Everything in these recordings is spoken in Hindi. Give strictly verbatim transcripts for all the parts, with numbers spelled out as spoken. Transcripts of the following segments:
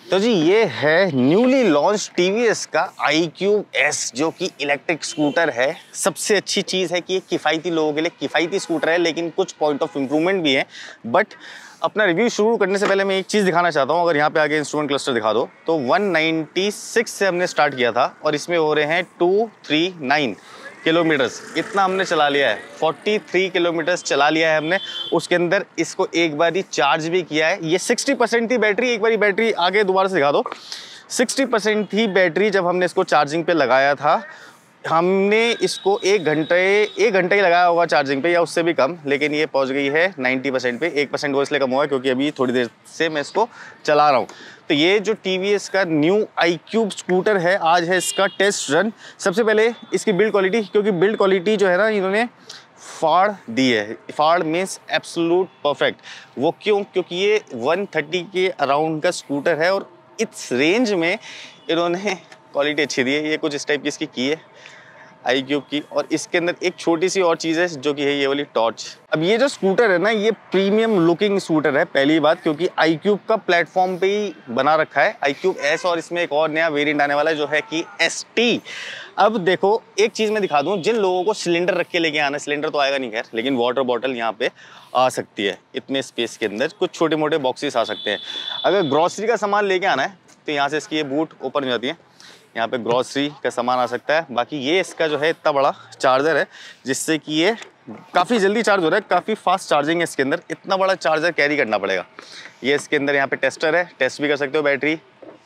तो जी ये है न्यूली लॉन्च टीवीएस का आई क्यूब एस, जो कि इलेक्ट्रिक स्कूटर है। सबसे अच्छी चीज़ है कि ये किफ़ायती लोगों के लिए किफ़ायती स्कूटर है, लेकिन कुछ पॉइंट ऑफ इम्प्रूवमेंट भी है। बट अपना रिव्यू शुरू करने से पहले मैं एक चीज़ दिखाना चाहता हूँ। अगर यहाँ पे आगे इंस्ट्रूमेंट क्लस्टर दिखा दो तो वन नाइंटी सिक्स से हमने स्टार्ट किया था और इसमें हो रहे हैं टू थ्री नाइन किलोमीटर्स। इतना हमने चला लिया है, तैंतालीस किलोमीटर्स चला लिया है हमने। उसके अंदर इसको एक बार ही चार्ज भी किया है। ये साठ परसेंट थी बैटरी, एक बार बैटरी आगे दोबारा से दिखा दो। साठ परसेंट थी बैटरी जब हमने इसको चार्जिंग पे लगाया था। हमने इसको एक घंटे एक घंटे ही लगाया होगा चार्जिंग पे या उससे भी कम, लेकिन ये पहुंच गई है नब्बे परसेंट पे। एक परसेंट वो इसलिए कम हुआ है क्योंकि अभी थोड़ी देर से मैं इसको चला रहा हूँ। तो ये जो टीवीएस का न्यू आई क्यूब स्कूटर है, आज है इसका टेस्ट रन। सबसे पहले इसकी बिल्ड क्वालिटी, क्योंकि बिल्ड क्वालिटी जो है ना, इन्होंने फाड़ दी है। फाड़ मीन्स एब्सोल्यूट परफेक्ट। वो क्यों? क्योंकि ये एक सौ तीस के अराउंड का स्कूटर है और इस रेंज में इन्होंने क्वालिटी अच्छी दी है। ये कुछ इस टाइप की इसकी की है आई क्यूब की। और इसके अंदर एक छोटी सी और चीज़ है जो कि है ये वाली टॉर्च। अब ये जो स्कूटर है ना, ये प्रीमियम लुकिंग स्कूटर है पहली बात, क्योंकि आई क्यूब का प्लेटफॉर्म पे ही बना रखा है आई क्यूब एस। और इसमें एक और नया वेरिएंट आने वाला है जो है कि एस टी। अब देखो एक चीज़ मैं दिखा दूं, जिन लोगों को सिलेंडर रख के लेके आना, सिलेंडर तो आएगा नहीं खैर, लेकिन वाटर बॉटल यहाँ पे आ सकती है। इतने स्पेस के अंदर कुछ छोटे मोटे बॉक्सेस आ सकते हैं। अगर ग्रॉसरी का सामान लेके आना है तो यहाँ से इसकी ये बूट ओपन हो जाती है, यहाँ पे ग्रॉसरी का सामान आ सकता है। बाकी ये इसका जो है इतना बड़ा चार्जर है जिससे कि ये काफ़ी जल्दी चार्ज हो रहा है, काफ़ी फास्ट चार्जिंग है इसके अंदर। इतना बड़ा चार्जर कैरी करना पड़ेगा। ये इसके अंदर यहाँ पे टेस्टर है, टेस्ट भी कर सकते हो बैटरी।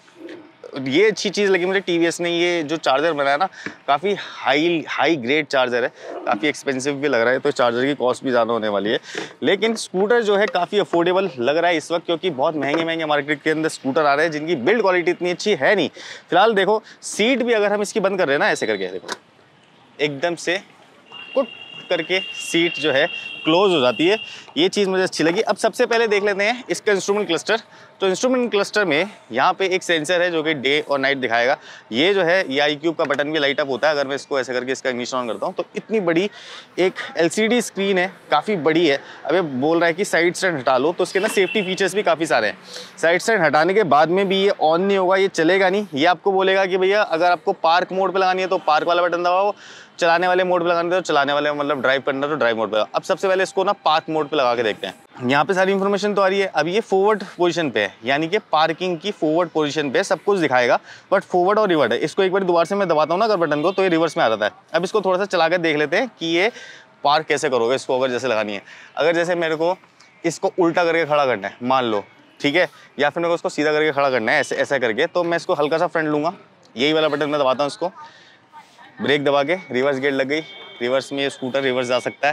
ये अच्छी चीज़ लगी मुझे टीवीएस ने, ये जो चार्जर बनाया ना, काफ़ी हाई हाई ग्रेड चार्जर है। काफ़ी एक्सपेंसिव भी लग रहा है, तो चार्जर की कॉस्ट भी ज़्यादा होने वाली है। लेकिन स्कूटर जो है काफ़ी अफोर्डेबल लग रहा है इस वक्त, क्योंकि बहुत महंगे महंगे मार्केट के अंदर स्कूटर आ रहे हैं जिनकी बिल्ड क्वालिटी इतनी अच्छी है नहीं। फिलहाल देखो सीट भी अगर हम इसकी बंद कर रहे हैं ना, ऐसे करके देखो, एकदम से कुट करके सीट जो है क्लोज हो जाती है। ये चीज़ मुझे अच्छी लगी। अब सबसे पहले देख लेते हैं इसका इंस्ट्रूमेंट क्लस्टर। तो इंस्ट्रूमेंट क्लस्टर में यहाँ पे एक सेंसर है जो कि डे और नाइट दिखाएगा। ये जो है ये आई क्यूब का बटन भी लाइट अप होता है। अगर मैं इसको ऐसे करके इसका इग्निशन ऑन करता हूँ तो इतनी बड़ी एक एलसीडी स्क्रीन है, काफ़ी बड़ी है। अब ये बोल रहा है कि साइड स्टैंड हटा लो, तो उसके ना सेफ्टी फीचर्स भी काफ़ी सारे हैं। साइड स्टैंड हटाने के बाद में भी ये ऑन नहीं होगा, ये चलेगा नहीं। ये आपको बोलेगा कि भैया अगर आपको पार्क मोड पर लगानी है तो पार्क वाला बटन दबाओ, चलाने वाले मोड पे लगाने तो चलाने वाले मतलब ड्राइव करना तो ड्राइव मोड पे। अब सबसे पहले इसको ना पार्क मोड पे लगा के देखते हैं। यहाँ पे सारी इन्फॉर्मेशन तो आ रही है। अब ये फॉरवर्ड पोजीशन पे है, यानी कि पार्किंग की फॉरवर्ड पोजीशन पे सब कुछ दिखाएगा, बट फॉरवर्ड और रिवर्ड है। इसको एक बार दोबारा से मैं दबाता हूँ ना अगर बटन को, तो ये रिवर्स में आ जाता है। अब इसको थोड़ा सा चला कर देख लेते हैं कि ये पार्क कैसे करोगे इसको, अगर जैसे लगानी है। अगर जैसे मेरे को इसको उल्टा करके खड़ा करना है मान लो, ठीक है, या फिर मेरे को इसको सीधा करके खड़ा करना है ऐसे ऐसा करके, तो मैं इसको हल्का सा फ्रंट लूँगा, यही वाला बटन मैं दबाता हूँ, इसको ब्रेक दबा के रिवर्स गेट लग गई। रिवर्स में ये स्कूटर रिवर्स जा सकता है।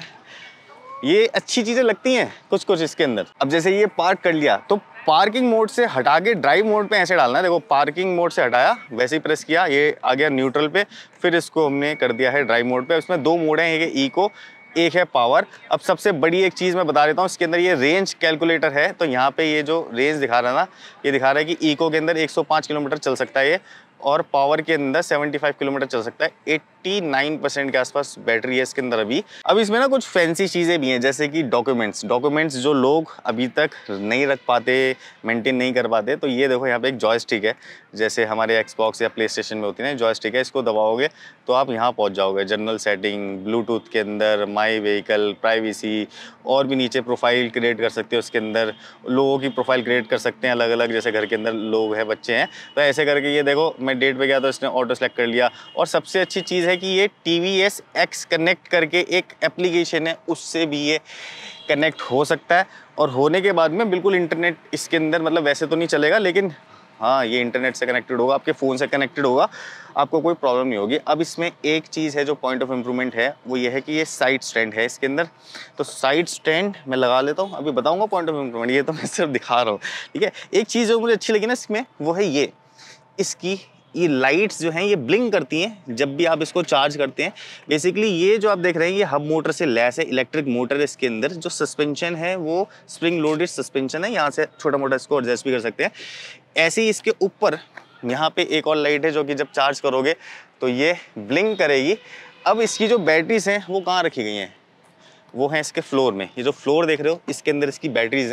ये अच्छी चीज़ें लगती हैं कुछ कुछ इसके अंदर। अब जैसे ये पार्क कर लिया तो पार्किंग मोड से हटा के ड्राइव मोड पे ऐसे डालना है। देखो पार्किंग मोड से हटाया, वैसे ही प्रेस किया, ये आ गया न्यूट्रल पे, फिर इसको हमने कर दिया है ड्राइव मोड पे। उसमें दो मोड हैं, एक है इको, एक है पावर। अब सबसे बड़ी एक चीज़ मैं बता देता हूँ, इसके अंदर ये रेंज कैलकुलेटर है। तो यहाँ पे ये जो रेंज दिखा रहा है ना, ये दिखा रहा है कि इको के अंदर एक सौ पाँच किलोमीटर चल सकता है ये, और पावर के अंदर पचहत्तर किलोमीटर चल सकता है। नवासी परसेंट के आसपास बैटरी है इसके अंदर अभी। अब इसमें ना कुछ फैंसी चीज़ें भी हैं, जैसे कि डॉक्यूमेंट्स डॉक्यूमेंट्स जो लोग अभी तक नहीं रख पाते, मेंटेन नहीं कर पाते। तो ये देखो यहाँ पे एक जॉयस्टिक है, जैसे हमारे एक्सबॉक्स या प्ले स्टेशन में होती है ना जॉयस्टिक है। इसको दबाओगे तो आप यहाँ पहुँच जाओगे, जनरल सेटिंग, ब्लूटूथ के अंदर, माई व्हीकल, प्राइवेसी, और भी नीचे प्रोफाइल क्रिएट कर सकते हो। उसके अंदर लोगों की प्रोफाइल क्रिएट कर सकते हैं अलग अलग, जैसे घर के अंदर लोग हैं, बच्चे हैं, तो ऐसे करके ये देखो मैं डेट पे गया तो इसने ऑटो सेलेक्ट कर लिया। और सबसे अच्छी चीज़ है कि ये T V S X connect करके एक एप्लीकेशन है, उससे भी ये कनेक्ट हो सकता है। और होने के बाद में बिल्कुल इंटरनेट इसके अंदर, मतलब वैसे तो नहीं चलेगा, लेकिन हाँ ये इंटरनेट से कनेक्टेड होगा, आपके फ़ोन से कनेक्टेड होगा, आपको कोई प्रॉब्लम नहीं होगी। अब इसमें एक चीज़ है जो पॉइंट ऑफ इम्प्रूवमेंट है, वो ये है कि ये साइड स्टैंड है इसके अंदर। तो साइड स्टैंड मैं लगा लेता हूँ, अभी बताऊँगा पॉइंट ऑफ इम्प्रूवमेंट, ये तो मैं सिर्फ दिखा रहा हूँ, ठीक है। एक चीज़ जो मुझे अच्छी लगी ना इसमें, वो है ये इसकी ये लाइट्स जो हैं ये ब्लिंक करती हैं जब भी आप इसको चार्ज करते हैं। बेसिकली ये जो आप देख रहे हैं ये हब मोटर से लैस है, इलेक्ट्रिक मोटर है इसके अंदर। जो सस्पेंशन है वो स्प्रिंग लोडेड सस्पेंशन है, यहाँ से छोटा मोटा इसको एडजस्ट भी कर सकते हैं। ऐसे ही इसके ऊपर यहाँ पे एक और लाइट है जो कि जब चार्ज करोगे तो ये ब्लिंक करेगी। अब इसकी जो बैटरीज हैं वो कहाँ रखी गई हैं, वो हैं इसके फ्लोर में। ये जो फ्लोर देख रहे हो इसके अंदर इसकी बैटरीज हैं,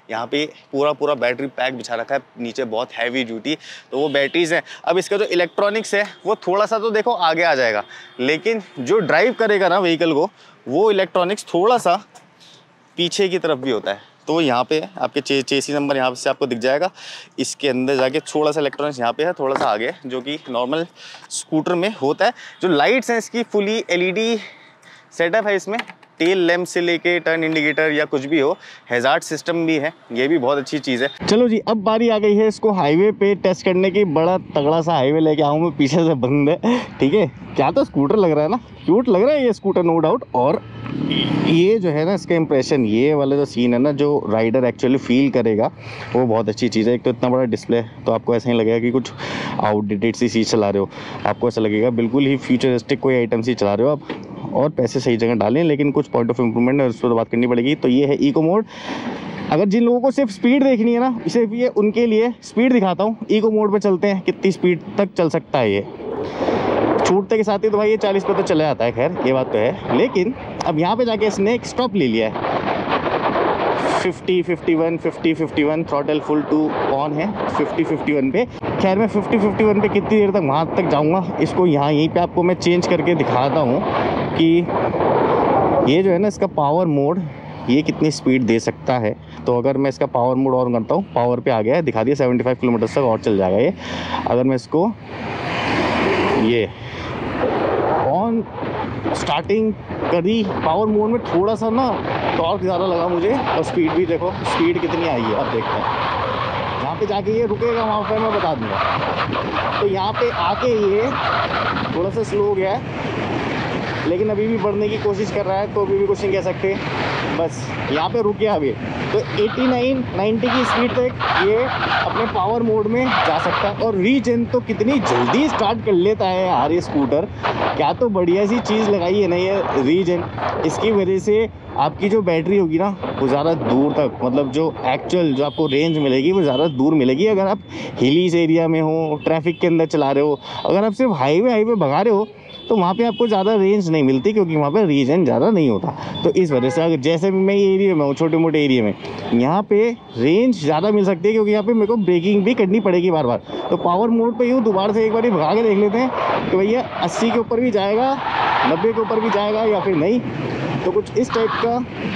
यहाँ पे पूरा पूरा बैटरी पैक बिछा रखा है, नीचे बहुत हैवी ड्यूटी, तो वो बैटरीज हैं। अब इसका जो इलेक्ट्रॉनिक्स है वो थोड़ा सा तो देखो आगे आ जाएगा, लेकिन जो ड्राइव करेगा ना व्हीकल को, वो इलेक्ट्रॉनिक्स थोड़ा सा पीछे की तरफ भी होता है। तो यहाँ पे आपके चे, चेसी नंबर यहाँ से आपको दिख जाएगा। इसके अंदर जाके थोड़ा सा इलेक्ट्रॉनिक्स यहाँ पे है, थोड़ा सा आगे, जो कि नॉर्मल स्कूटर में होता है। जो लाइट्स हैं इसकी फुली एलईडी सेटअप है इसमें, टेल लैम्प से लेके टर्न इंडिकेटर या कुछ भी हो, हैजार्ड सिस्टम भी है, ये भी बहुत अच्छी चीज़ है। चलो जी, अब बारी आ गई है इसको हाईवे पे टेस्ट करने की। बड़ा तगड़ा सा हाईवे लेके आऊँ मैं, पीछे से बंद है, ठीक है। क्या तो स्कूटर लग रहा है ना, क्यूट लग रहा है ये स्कूटर, नो डाउट। और ये जो है ना इसका इंप्रेशन, ये वाला जो सीन है ना, जो राइडर एक्चुअली फील करेगा, वो बहुत अच्छी चीज़ है। एक तो इतना बड़ा डिस्प्ले, तो आपको ऐसा नहीं लगेगा कि कुछ आउटडेटेड सी चीज़ चला रहे हो, आपको ऐसा लगेगा बिल्कुल ही फ्यूचरिस्टिक कोई आइटम सी चला रहे हो आप। और पैसे सही जगह डालें, लेकिन कुछ पॉइंट ऑफ इम्प्रूवमेंट है, उस पर तो बात करनी पड़ेगी। तो ये है इको मोड। अगर जिन लोगों को सिर्फ स्पीड देखनी है ना, सिर्फ ये उनके लिए स्पीड दिखाता हूँ। इको मोड पे चलते हैं, कितनी स्पीड तक चल सकता है ये। छूटते के साथ ही तो भाई ये चालीस पे तो चले जाता है, खैर ये बात तो है। लेकिन अब यहाँ पे जाके इसने एक स्टॉप ले लिया है, fifty, fifty one, fifty, fifty one, throttle full to on है फिफ्टी, फिफ्टी वन पे। खैर मैं फिफ्टी, फिफ्टी वन पे कितनी देर तक वहाँ तक जाऊँगा, इसको यहाँ यहीं पे आपको मैं चेंज करके दिखाता हूँ कि ये जो है ना इसका पावर मोड, ये कितनी स्पीड दे सकता है। तो अगर मैं इसका पावर मोड ऑन करता हूँ, पावर पे आ गया है, दिखा दिया सेवेंटी फाइव किलोमीटर तक और चल जाएगा ये। अगर मैं इसको ये ऑन स्टार्टिंग करी पावर मोड में, थोड़ा सा ना टॉर्क ज़्यादा लगा मुझे, और स्पीड भी देखो स्पीड कितनी आई है। अब देखते हैं यहाँ पे जाके ये रुकेगा, वहाँ पे मैं बता दूँगा। तो यहाँ पे आके ये थोड़ा सा स्लो हो गया है, लेकिन अभी भी बढ़ने की कोशिश कर रहा है, तो अभी भी कुछ नहीं कह सकते। बस यहाँ पे रुक गया अभी। तो एटी नाइन, नाइंटी की स्पीड तक ये अपने पावर मोड में जा सकता है। और रीजन तो कितनी जल्दी स्टार्ट कर लेता है यार ये स्कूटर, क्या तो बढ़िया सी चीज़ लगाई है ना ये रीजन। इसकी वजह से आपकी जो बैटरी होगी ना, वो ज़्यादा दूर तक, मतलब जो एक्चुअल जो आपको रेंज मिलेगी वो ज़्यादा दूर मिलेगी। अगर आप हिलीज एरिया में हो, ट्रैफिक के अंदर चला रहे हो, अगर आप सिर्फ हाईवे हाईवे भगा रहे हो, तो वहाँ पे आपको ज़्यादा रेंज नहीं मिलती, क्योंकि वहाँ पे रीजन ज़्यादा नहीं होता। तो इस वजह से अगर जैसे भी मैं ये एरिया में हूँ, छोटे मोटे एरिया में, यहाँ पे रेंज ज़्यादा मिल सकती है, क्योंकि यहाँ पे मेरे को ब्रेकिंग भी करनी पड़ेगी बार बार। तो पावर मोड पे यूँ दोबारा से एक बार भगा के देख लेते हैं कि भैया अस्सी के ऊपर भी जाएगा, नब्बे के ऊपर भी जाएगा या फिर नहीं। तो कुछ इस टाइप का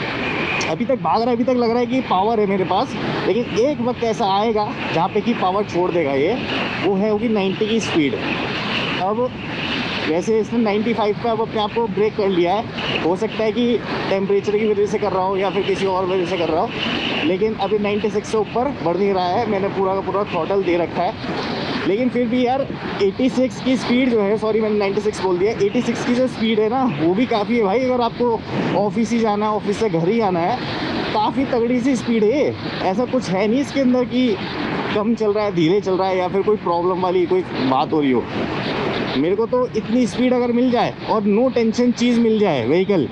अभी तक भाग रहा है, अभी तक लग रहा है कि पावर है मेरे पास। लेकिन एक वक्त ऐसा आएगा जहाँ पे कि पावर छोड़ देगा ये, वो है होगी नाइंटी की स्पीड। अब वैसे इसने नाइंटी फाइव पे अब अपने आप को ब्रेक कर लिया है, हो सकता है कि टेम्परेचर की वजह से कर रहा हो या फिर किसी और वजह से कर रहा हो, लेकिन अभी नाइंटी सिक्स से ऊपर बढ़ नहीं रहा है। मैंने पूरा का पूरा थ्रॉटल दे रखा है, लेकिन फिर भी यार एटी सिक्स की स्पीड जो है, सॉरी मैंने नाइंटी सिक्स बोल दिया, एटी सिक्स की जो स्पीड है ना, वो भी काफ़ी है भाई। अगर आपको ऑफिस ही जाना है, ऑफिस से घर ही आना है, काफ़ी तगड़ी सी स्पीड है। ऐसा कुछ है नहीं इसके अंदर कि कम चल रहा है, धीरे चल रहा है, या फिर कोई प्रॉब्लम वाली कोई बात हो रही हो। मेरे को तो इतनी स्पीड अगर मिल जाए और नो टेंशन चीज़ मिल जाए व्हीकल,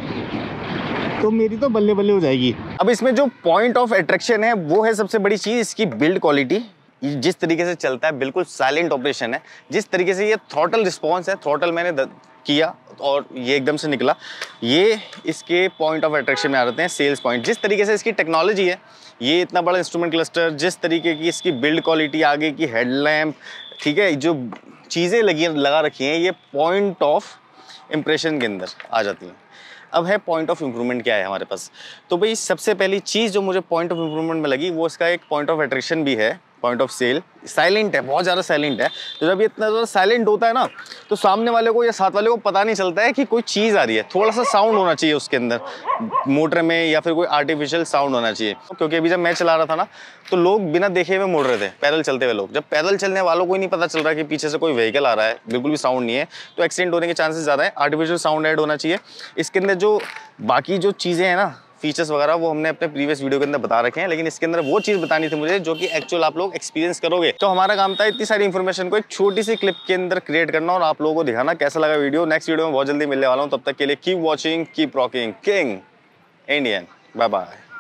तो मेरी तो बल्ले बल्ले हो जाएगी। अब इसमें जो पॉइंट ऑफ अट्रैक्शन है वो है सबसे बड़ी चीज़ इसकी बिल्ड क्वालिटी। जिस तरीके से चलता है बिल्कुल साइलेंट ऑपरेशन है, जिस तरीके से ये थ्रॉटल रिस्पॉन्स है, थ्रॉटल मैंने किया और ये एकदम से निकला, ये इसके पॉइंट ऑफ अट्रैक्शन में आ जाते हैं, सेल्स पॉइंट। जिस तरीके से इसकी टेक्नोलॉजी है, ये इतना बड़ा इंस्ट्रूमेंट क्लस्टर, जिस तरीके की इसकी बिल्ड क्वालिटी, आगे की हेडलैम्प, ठीक है, जो चीज़ें लगी लगा रखी हैं, ये पॉइंट ऑफ इम्प्रेशन के अंदर आ जाती हैं। अब है पॉइंट ऑफ इम्प्रूवमेंट क्या है हमारे पास। तो भाई सबसे पहली चीज़ जो मुझे पॉइंट ऑफ इम्प्रूवमेंट में लगी, वो इसका एक पॉइंट ऑफ अट्रैक्शन भी है, पॉइंट ऑफ सेल। साइलेंट है, बहुत ज़्यादा साइलेंट है। तो जब ये इतना ज़्यादा साइलेंट होता है ना, तो सामने वाले को या साथ वाले को पता नहीं चलता है कि कोई चीज़ आ रही है। थोड़ा सा साउंड होना चाहिए उसके अंदर, मोटर में, या फिर कोई आर्टिफिशियल साउंड होना चाहिए। क्योंकि अभी जब मैं चला रहा था ना, तो लोग बिना देखे हुए मुड़ रहे थे, पैदल चलते हुए लोग। जब पैदल चलने वालों को ही नहीं पता चल रहा कि पीछे से कोई व्हीकल आ रहा है, बिल्कुल भी साउंड नहीं है, तो एक्सीडेंट होने के चांसेस ज़्यादा है। आर्टिफिशियल साउंड ऐड होना चाहिए इसके अंदर। जो बाकी जो चीज़ें हैं ना, फीचर्स वगैरह, वो हमने अपने प्रीवियस वीडियो के अंदर बता रखे हैं, लेकिन इसके अंदर वो चीज़ बतानी थी मुझे जो कि एक्चुअल आप लोग एक्सपीरियंस करोगे। तो हमारा काम था इतनी सारी इन्फॉर्मेशन को एक छोटी सी क्लिप के अंदर क्रिएट करना और आप लोगों को दिखाना कैसा लगा वीडियो। नेक्स्ट वीडियो में बहुत जल्दी मिलने वाला हूँ, तब तक के लिए keep watching, keep rocking, king Indian. Bye bye.